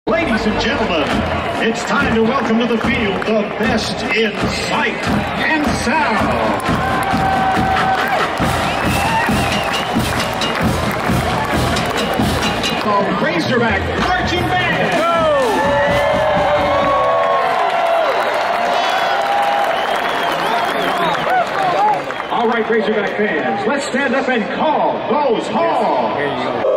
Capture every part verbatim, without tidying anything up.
Ladies and gentlemen, it's time to welcome to the field the best in sight and sound. The Razorback Marching Band. Go! All right, Razorback fans, let's stand up and call those halls. Here you go.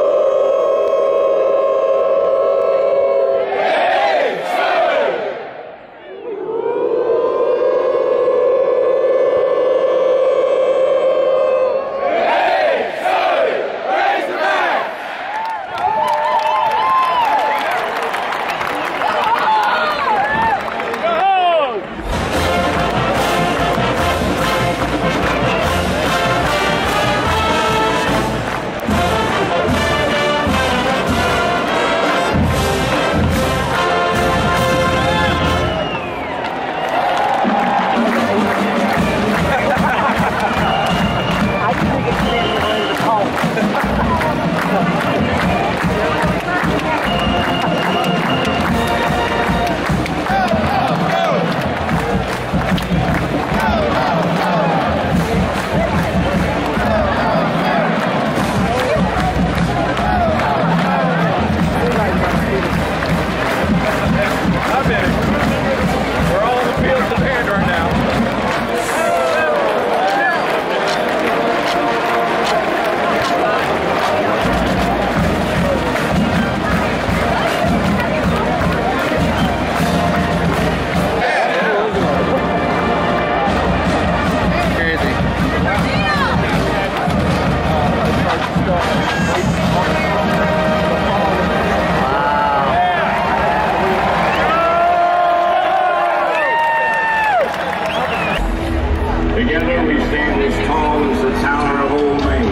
Together we stand as tall as the Tower of Old Main.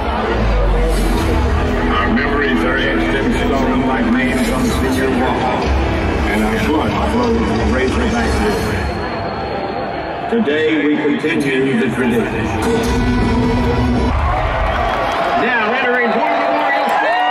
Our memories are etched in stone like names on cedar wall, and our blood flows from Razorback river. Today we continue the tradition. Now entering one Memorial Stadium.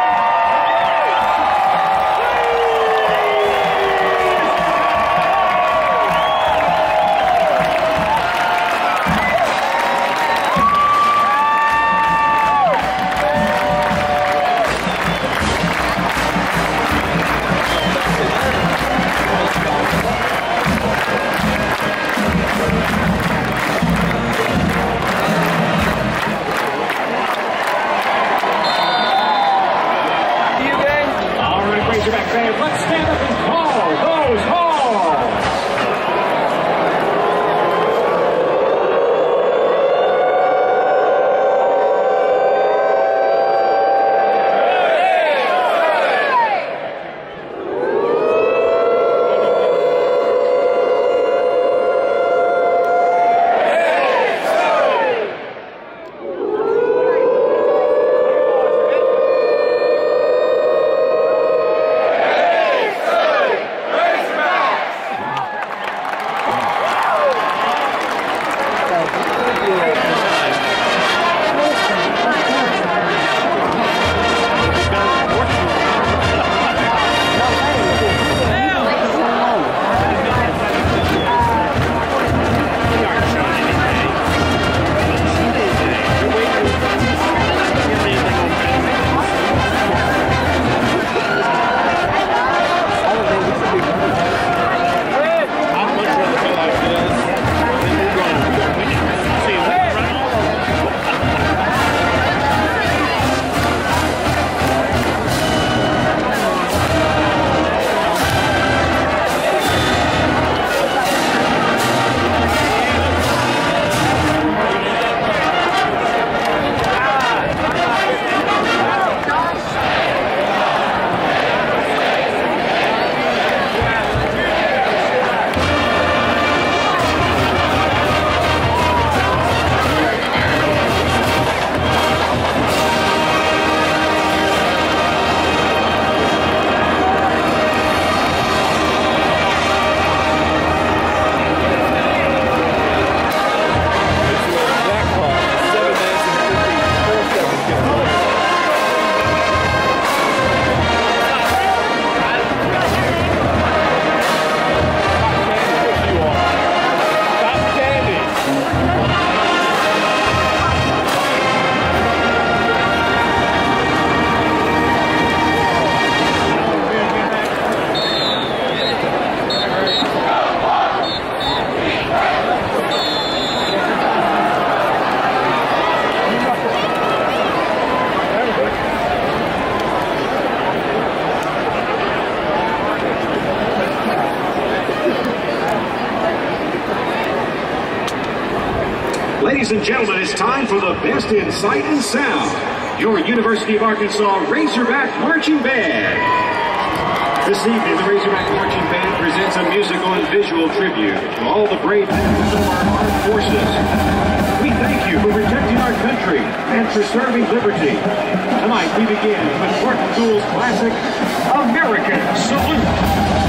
Razorback fans, let's stand up and call those halls. Razorback! Ladies and gentlemen, it's time for the best in sight and sound. Your University of Arkansas Razorback Marching Band. This evening, the Razorback Marching Band presents a musical and visual tribute to all the brave members of our armed forces. We thank you for protecting our country and for serving liberty. Tonight, we begin with Martin Gould's classic, American Salute.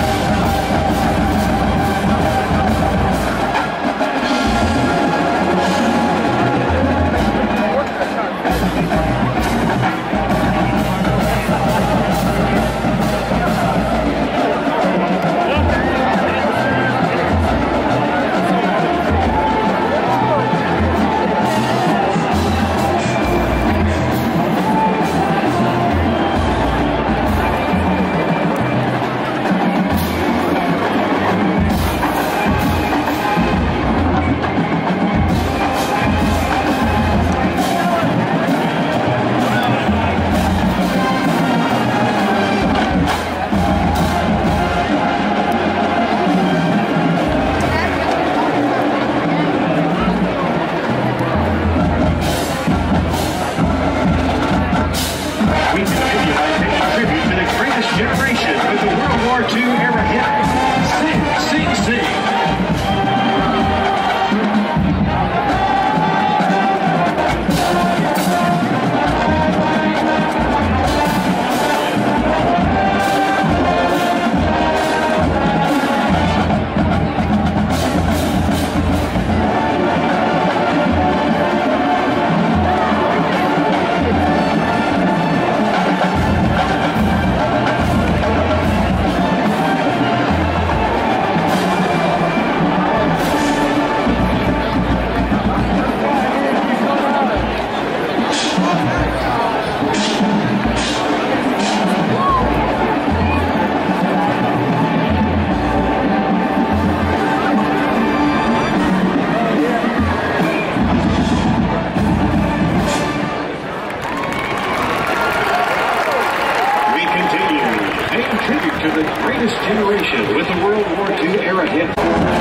Generation with the World War Two era hit.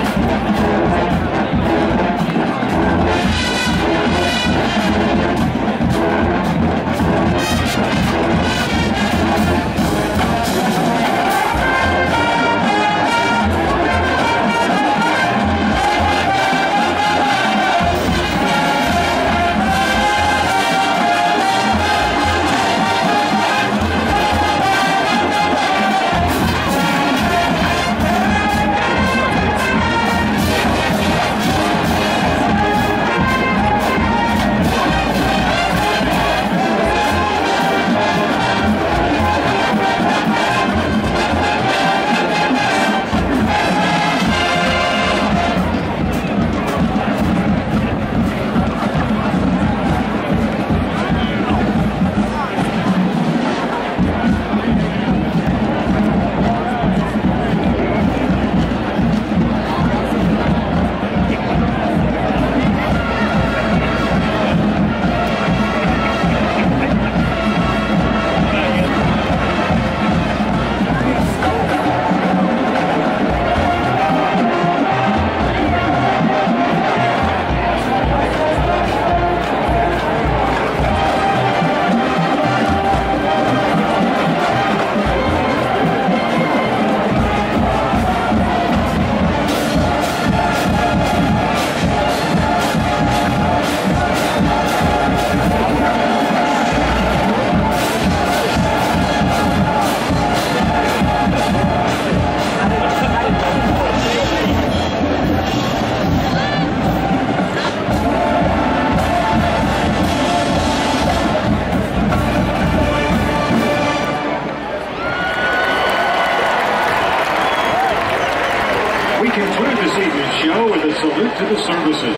We conclude this evening's show with a salute to the services.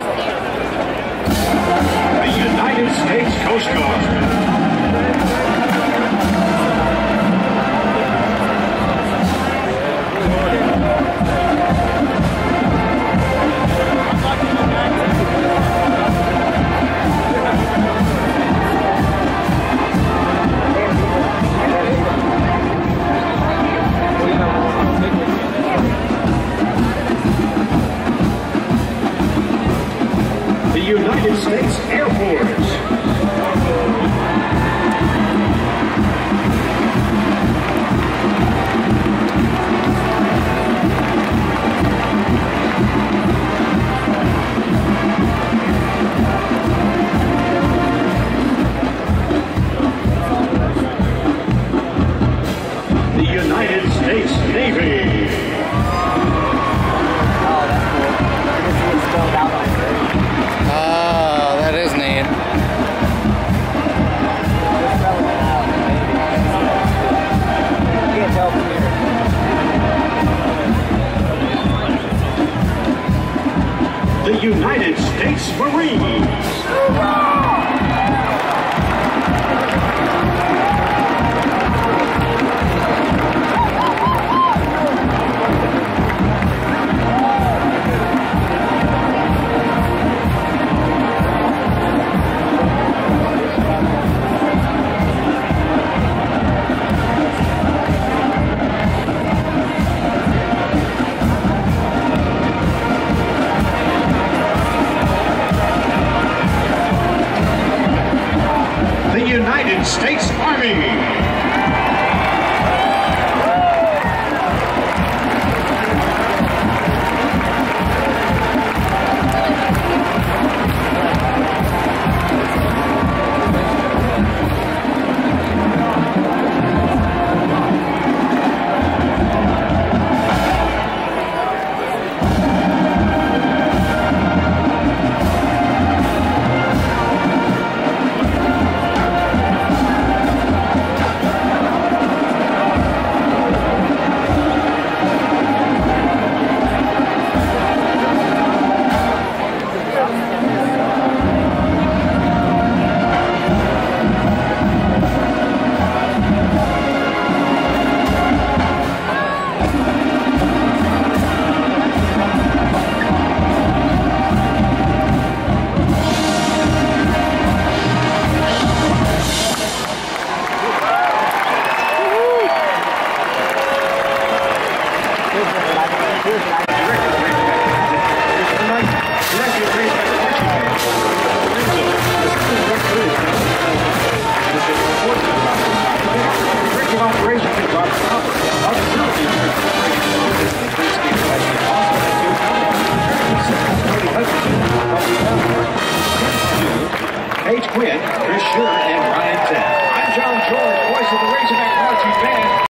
The United States Coast Guard. United States United States Marines. United States Army. Quinn, Chris Scher, and Ryan Tapp. I'm John George, voice of the Razorback Marching Band.